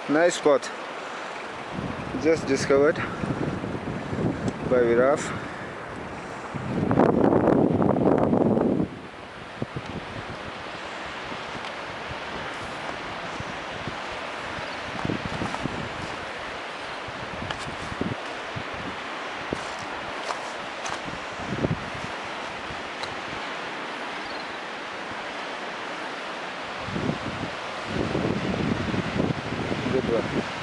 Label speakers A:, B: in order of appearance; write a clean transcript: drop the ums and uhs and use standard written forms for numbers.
A: Nice spot, just discovered by Viraf. Good one.